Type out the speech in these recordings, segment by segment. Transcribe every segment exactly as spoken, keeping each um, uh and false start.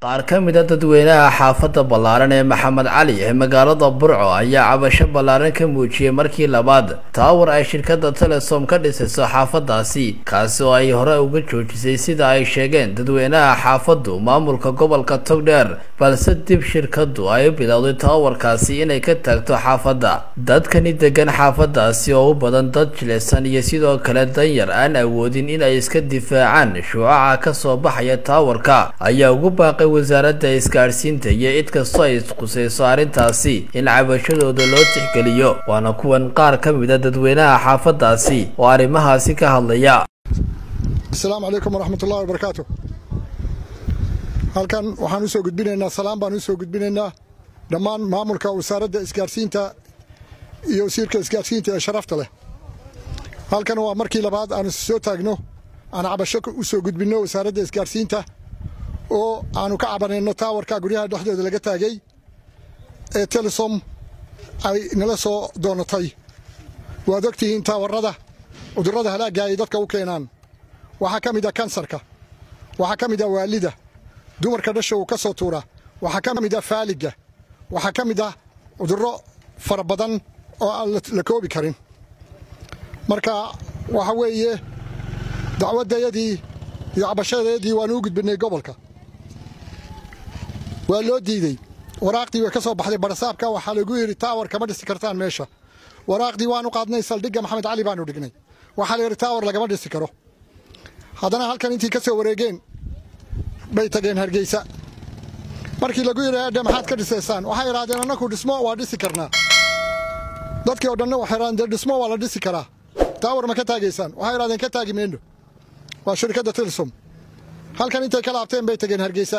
qaar ka mid ah dadweynaha xaafadda ballaaran ee Maxamed Cali ee magaalada Burco ayaa cabasho ballaaran ka muujiyay markii labaad taawar ay shirkadda Telesom ka dhisayso xaafadaasi kaasi oo ay hore uga joojisay sida ay sheegeen dadweynaha xaafaddu maamulka gobolka Togdheer balse dib shirkaddu ay bilowday taawarkaasi inay ka taagto xaafadda dadkani degan xaafadaasi oo u badan dad jilicsan iyo sidoo kale danyar aan awoodin in ay iska difaacaan shuucaca ka soo baxaya taawarka ayaa ugu baaqay wasaaradda isgaarsiinta iyo cid kastoo ay isqusayso arrintaasi in cabashadooda loo tixgeliyo waana kuwan qaar ka mid ah dadweynaha xaafadaasi oo arrimahaasi ka hadlaya. Assalaamu calaykum waraxmatullaahi wabarakaatuh. halkan waxaan u soo gudbinaynaa salaam baan u soo gudbinaynaa dhammaan maamulka wasaaradda isgaarsiinta iyo wasiirka isgaarsiinta ee sharafta leh. halkan waa markii labaad aan soo taagno aan cabasho u soo gudbino wasaaradda isgaarsiinta oo aanu ka cabanayno taawarka guryaha dhexdooda laga taagay ee Telesom ay nala soo doonatay. waad ogtihiin taawarada cudurrada halaaga ay dadka u keenaan waxaa ka mid ah kansarka, waxaa ka mid ah waalida dumarka dhasha uu ka soo tuura, waxaa ka mid ah faaliga, waxaa ka mid ah cudurro fara badan oo aan la koobi karin. marka waxa weeye dacwadayadii iyo cabashadeedii waan u gudbinay gobolka waa loo diiday. waraaqdii way ka soo baxday barasaabka waxaa lagu yiri taawar kama dhisi kartaan meesha. waraaqdii waan u qaadnay saldhigga Maxamed Cali baan u dhignay waxaa la yiri taawar lagama dhisi karo. haddana halkan intii ka soo wareegeen bay tageen Hargeysa. markii lagu yiri aad maxaad ka dhisaysaan waxay yiraahdeen anaku dhismo waa dhisi karnaa. dadkii oo dhan waxay yiraahdeen dhismo waa la dhisi karaa, taawar ma ka taageysaan waxay yiraahdeen ka taagi meendo. waa shirkadda Telesom. halkan intay ka laabteen bay tageen Hargeysa.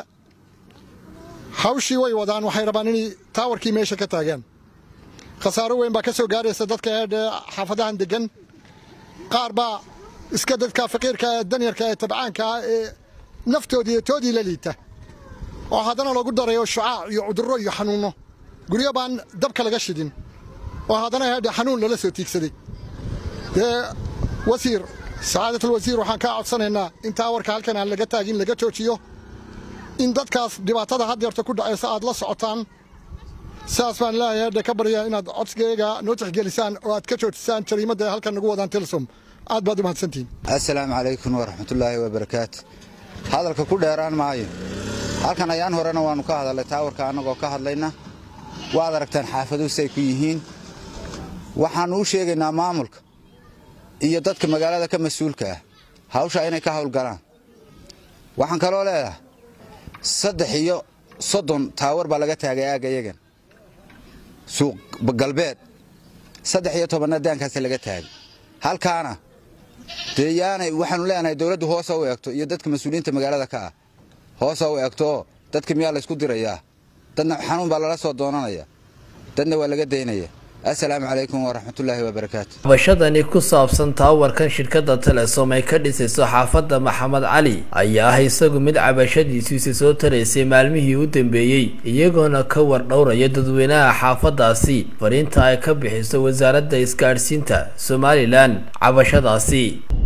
hawshii way wadaan waxay rabaan in taawarkii meesha ka taagaan. khasaaro weyn baa ka soo gaaraysa dadka ee xaafadahan degan. qaar baa iska dadka faqiirka ee danyarka ee tabcaanka ee naftoodii iyo toodii la liita oo haddana lagu darayo shucaac iyo cudurro iyo xanuuno. guryo baan dabka laga shidin oo haddana hadda xanuun lala soo tiigsaday. ee wasiir saadatul wasiir waxaan ka codsanaynaa in taawarka halkan aan laga taagin laga joojiyo, in dadkaas dhibaatada had yarta ku dhacaysa aad la socotaan. saas baan ilaahay hadda ka baryaa inaad codsigayga noo tixgelisaan oo aad ka joojisaan jariimadda halkan nagu wadaan Telesom. aad baad u mahadsantihiin. assalaamu calaykum waraxmatullaahi wabarakaatuh. hadalka ku dheeraan maayo. halkan ayaan horena waanu ka hadalay taawarka annagoo ka hadlayna waad aragtaan xaafaduhu say ku yihiin. waxaan u sheegaynaa maamulka iyo dadka magaalada ka mas'uulka ah hawsha inay ka hawlgalaan. waxaan kaloo leeyahay saddex iyo soddon taawar baa laga taagay aagayagan suuq galbeed saddex iyo toban daankaas laga taagay. halkaana deeyaanay waxaanu leenahay dawladdu hoos u eegto iyo dadka mas'uuliyiinta magaalada ka ah hoos u eegto. dadka miyaa la isku dirayaa? dadna xanuun baa lala soo doonanaya, dadna waa laga deynaya. assalaamu calaykum waraxmatullaahi wabarakaatuh. cabashadani ku saabsan taawarkan shirkadda Telesom ay ka dhisayso xaafadda Maxamed Cali ayaa ah isagu mid cabashadiisu soo taraysay maalmihii u dambeeyay iyagoona ka war dhowraya dadweynaha xaafadaasi fariinta ay ka bixiso wasaaradda isgaarsiinta Somaliland cabashadaasi.